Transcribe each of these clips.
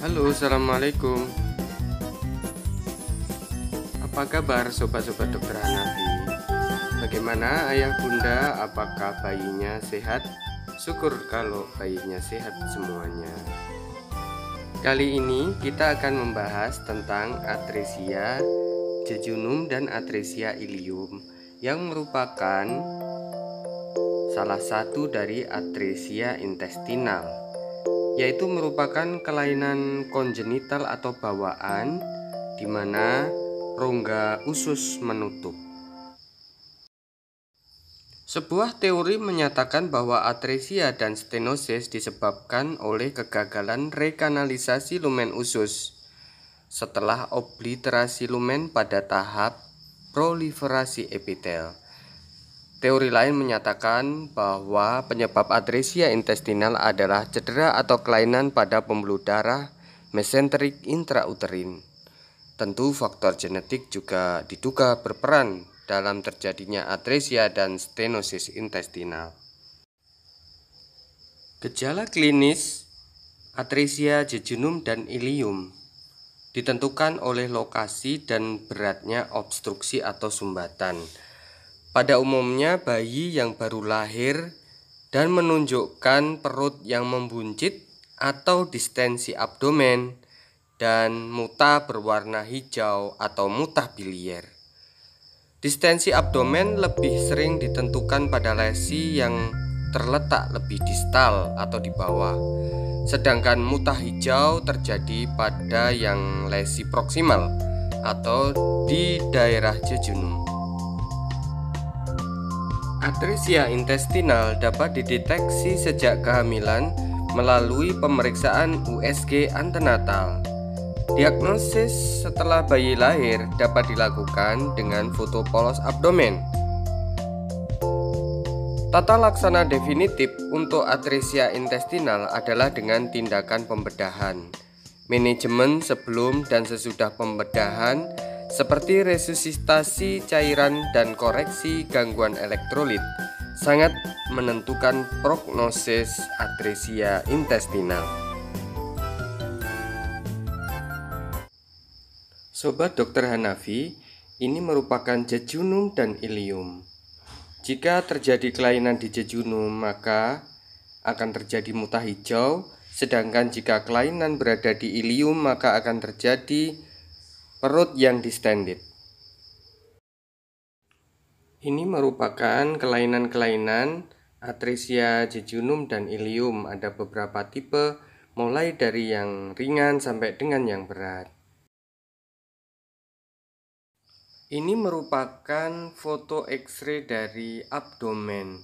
Halo, assalamualaikum. Apa kabar sobat-sobat dokter Hanafi? Bagaimana ayah bunda? Apakah bayinya sehat? Syukur kalau bayinya sehat semuanya. Kali ini kita akan membahas tentang atresia jejunum dan atresia ilium yang merupakan salah satu dari atresia intestinal, yaitu merupakan kelainan kongenital atau bawaan di mana rongga usus menutup. Sebuah teori menyatakan bahwa atresia dan stenosis disebabkan oleh kegagalan rekanalisasi lumen usus setelah obliterasi lumen pada tahap proliferasi epitel. Teori lain menyatakan bahwa penyebab atresia intestinal adalah cedera atau kelainan pada pembuluh darah mesenterik intrauterin. Tentu faktor genetik juga diduga berperan dalam terjadinya atresia dan stenosis intestinal. Gejala klinis atresia jejunum dan ilium ditentukan oleh lokasi dan beratnya obstruksi atau sumbatan. Pada umumnya bayi yang baru lahir dan menunjukkan perut yang membuncit atau distensi abdomen dan muta berwarna hijau atau muta bilier. Distensi abdomen lebih sering ditentukan pada lesi yang terletak lebih distal atau di bawah, sedangkan muta hijau terjadi pada yang lesi proksimal atau di daerah jejunum. Atresia intestinal dapat dideteksi sejak kehamilan melalui pemeriksaan USG antenatal. Diagnosis setelah bayi lahir dapat dilakukan dengan foto polos abdomen. Tata laksana definitif untuk atresia intestinal adalah dengan tindakan pembedahan. Manajemen sebelum dan sesudah pembedahan seperti resusitasi cairan dan koreksi gangguan elektrolit sangat menentukan prognosis atresia intestinal. Sobat Dokter Hanafi, ini merupakan jejunum dan ilium. Jika terjadi kelainan di jejunum, maka akan terjadi muta hijau, sedangkan jika kelainan berada di ilium, maka akan terjadi perut yang distended. Ini merupakan kelainan-kelainan atresia jejunum dan ilium. Ada beberapa tipe, mulai dari yang ringan sampai dengan yang berat. Ini merupakan foto X-ray dari abdomen.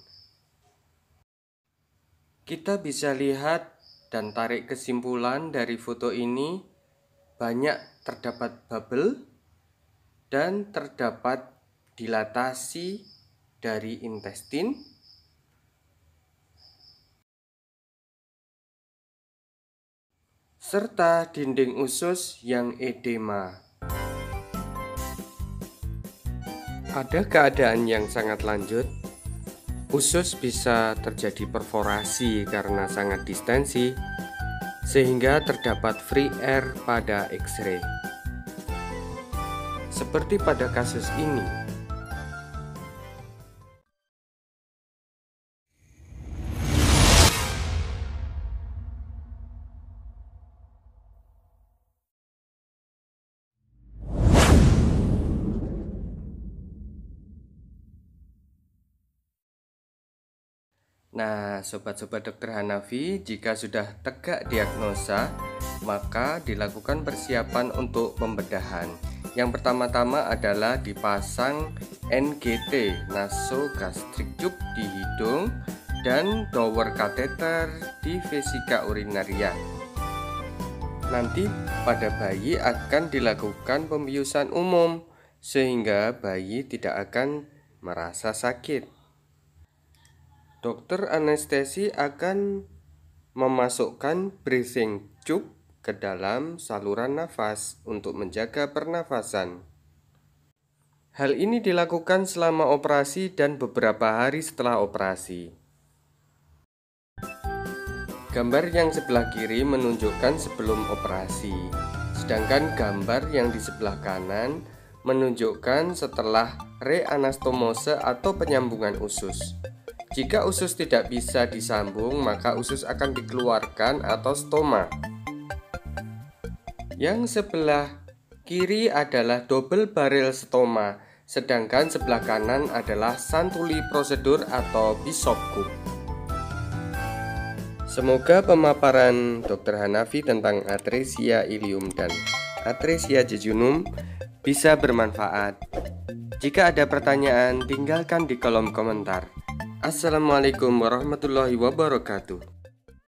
Kita bisa lihat dan tarik kesimpulan dari foto ini, banyak terdapat bubble dan terdapat dilatasi dari intestin, serta dinding usus yang edema. Pada keadaan yang sangat lanjut, usus bisa terjadi perforasi karena sangat distensi, sehingga terdapat free air pada X-ray. Seperti pada kasus ini. Nah, sobat-sobat dokter Hanafi, jika sudah tegak diagnosa, maka dilakukan persiapan untuk pembedahan. Yang pertama-tama adalah dipasang NGT, nasogastric tube di hidung, dan Dower catheter di vesika urinaria. Nanti pada bayi akan dilakukan pembiusan umum, sehingga bayi tidak akan merasa sakit. Dokter anestesi akan memasukkan breathing tube ke dalam saluran nafas untuk menjaga pernafasan. Hal ini dilakukan selama operasi dan beberapa hari setelah operasi. Gambar yang sebelah kiri menunjukkan sebelum operasi, sedangkan gambar yang di sebelah kanan menunjukkan setelah reanastomose atau penyambungan usus. Jika usus tidak bisa disambung, maka usus akan dikeluarkan atau stoma. Yang sebelah kiri adalah double barrel stoma, sedangkan sebelah kanan adalah Santulli prosedur atau Bishop Cup. Semoga pemaparan Dr. Hanafi tentang atresia ilium dan atresia jejunum bisa bermanfaat. Jika ada pertanyaan, tinggalkan di kolom komentar. Assalamualaikum warahmatullahi wabarakatuh.